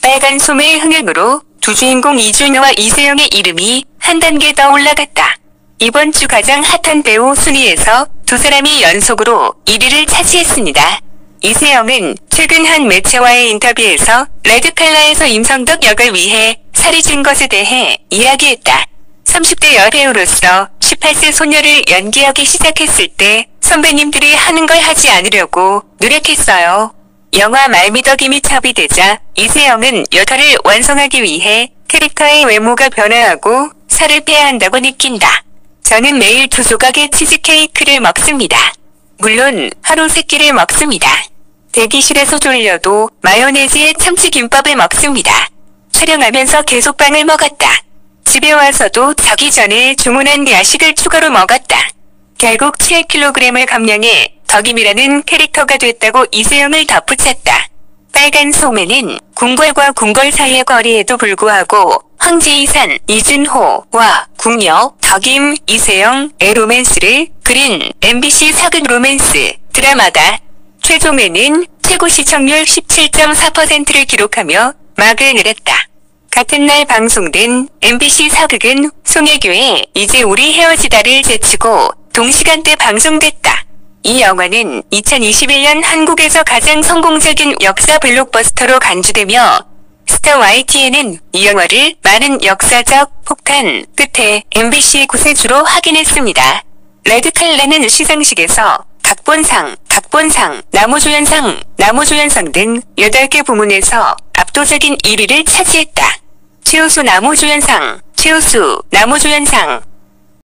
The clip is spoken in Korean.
빨간 소매의 흥행으로 두 주인공 이준호와 이세영의 이름이 한 단계 더 올라갔다. 이번 주 가장 핫한 배우 순위에서 두 사람이 연속으로 1위를 차지했습니다. 이세영은 최근 한 매체와의 인터뷰에서 레드칼라에서 임성덕 역을 위해 살이 찐 것에 대해 이야기했다. 30대 여배우로서 18세 소녀를 연기하기 시작했을 때 선배님들이 하는 걸 하지 않으려고 노력했어요. 영화 말미덕임이 첩이되자 이세영은 역할을 완성하기 위해 캐릭터의 외모가 변화하고 살을 빼야 한다고 느낀다. 저는 매일 2조각의 치즈케이크를 먹습니다. 물론 하루 3끼를 먹습니다. 대기실에서 졸려도 마요네즈에 참치김밥을 먹습니다. 촬영하면서 계속 빵을 먹었다. 집에 와서도 자기 전에 주문한 야식을 추가로 먹었다. 결국 7kg을 감량해 덕임이라는 캐릭터가 됐다고 이세영을 덧붙였다. 빨간 소매는 궁궐과 궁궐 사이의 거리에도 불구하고 황제이산 이준호와 궁녀 덕임 이세영의 로맨스를 그린 MBC 사극 로맨스 드라마다. 최종에는 최고 시청률 17.4%를 기록하며 막을 내렸다. 같은 날 방송된 MBC 사극은 송혜교의 이제 우리 헤어지다를 제치고 동시간대 방송됐다. 이 영화는 2021년 한국에서 가장 성공적인 역사 블록버스터로 간주되며 스타 YTN은 이 영화를 많은 역사적 폭탄 끝에 MBC 구세주로 확인했습니다. 레드칼라는 시상식에서 각본상, 나무조연상 등 8개 부문에서 압도적인 1위를 차지했다. 최우수 나무조연상,